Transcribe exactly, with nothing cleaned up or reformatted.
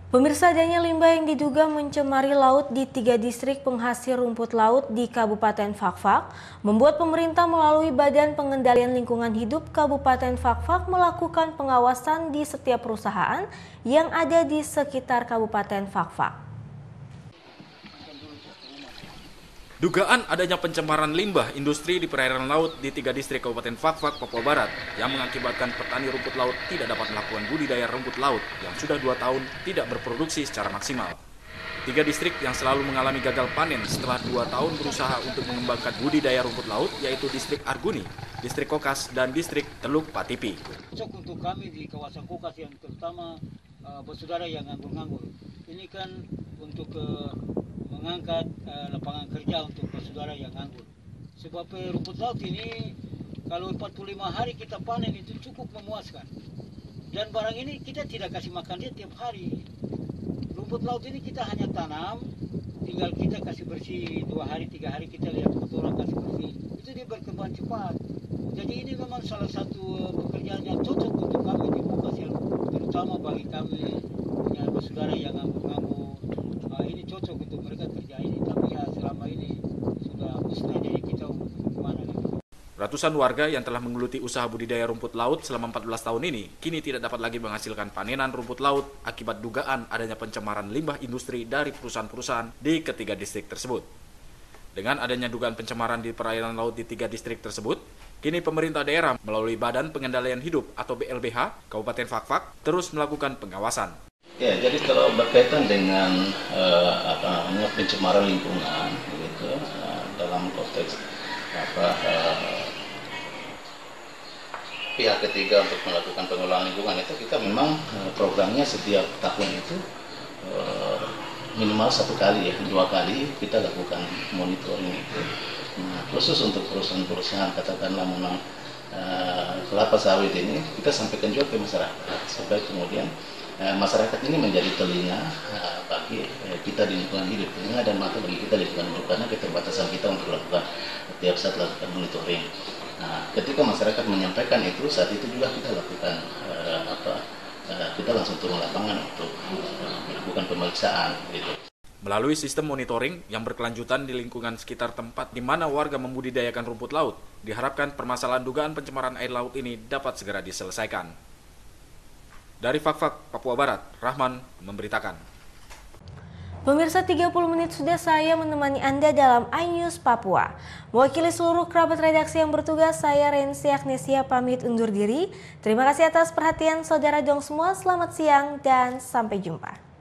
Pemirsa, adanya limbah yang diduga mencemari laut di tiga distrik penghasil rumput laut di Kabupaten Fakfak membuat pemerintah melalui Badan Pengendalian Lingkungan Hidup Kabupaten Fakfak melakukan pengawasan di setiap perusahaan yang ada di sekitar Kabupaten Fakfak. Dugaan adanya pencemaran limbah industri di perairan laut di tiga distrik Kabupaten Fakfak, Papua Barat yang mengakibatkan petani rumput laut tidak dapat melakukan budidaya rumput laut yang sudah dua tahun tidak berproduksi secara maksimal. Tiga distrik yang selalu mengalami gagal panen setelah dua tahun berusaha untuk mengembangkan budidaya rumput laut yaitu distrik Arguni, distrik Kokas, dan distrik Teluk Patipi. Untuk kami di kawasan Kokas yang terutama uh, bersaudara yang nganggur-nganggur, ini kan untuk uh, mengangkat uh, lapangan kerja untuk saudara yang nganggur. Sebab uh, rumput laut ini kalau empat puluh lima hari kita panen itu cukup memuaskan. Dan barang ini kita tidak kasih makan dia tiap hari. Rumput laut ini kita hanya tanam, tinggal kita kasih bersih dua hari, tiga hari kita lihat kotoran kasih bersih. Itu dia berkembang cepat. Jadi ini memang salah satu uh, pekerjaan yang cocok untuk kami di Kokas, terutama bagi kami punya saudara yang nganggur-nganggur. Nah, ini cocok untuk mereka kerja ini, tapi ya selama ini sudah musnah, jadi kita gimana gitu. Ratusan warga yang telah menggeluti usaha budidaya rumput laut selama empat belas tahun ini kini tidak dapat lagi menghasilkan panenan rumput laut akibat dugaan adanya pencemaran limbah industri dari perusahaan-perusahaan di ketiga distrik tersebut. Dengan adanya dugaan pencemaran di perairan laut di tiga distrik tersebut, kini pemerintah daerah melalui Badan Pengendalian Hidup atau B L B H Kabupaten Fakfak terus melakukan pengawasan. Ya, jadi kalau berkaitan dengan uh, apa namanya pencemaran lingkungan, gitu, uh, dalam konteks apa uh, pihak ketiga untuk melakukan pengelolaan lingkungan itu kita memang uh, programnya setiap tahun itu uh, minimal satu kali ya, dua kali kita lakukan monitoring itu. Nah, khusus untuk perusahaan-perusahaan katakanlah memang uh, kelapa sawit ini kita sampaikan juga ke masyarakat supaya kemudian Uh, masyarakat ini menjadi telinga uh, bagi uh, kita di lingkungan hidup, telinga dan mata bagi kita di lingkungan hidup karena keterbatasan kita untuk melakukan tiap saat lakukan monitoring. Nah, ketika masyarakat menyampaikan itu, saat itu juga kita lakukan uh, apa uh, kita langsung turun lapangan untuk uh, melakukan pemeriksaan gitu. Melalui sistem monitoring yang berkelanjutan di lingkungan sekitar tempat di mana warga membudidayakan rumput laut, diharapkan permasalahan dugaan pencemaran air laut ini dapat segera diselesaikan. Dari Fakfak, Papua Barat, Rahman memberitakan. Pemirsa, tiga puluh menit sudah saya menemani Anda dalam iNews Papua. Mewakili seluruh kerabat redaksi yang bertugas, saya Rensi Agnesia pamit undur diri. Terima kasih atas perhatian saudara dong semua, selamat siang dan sampai jumpa.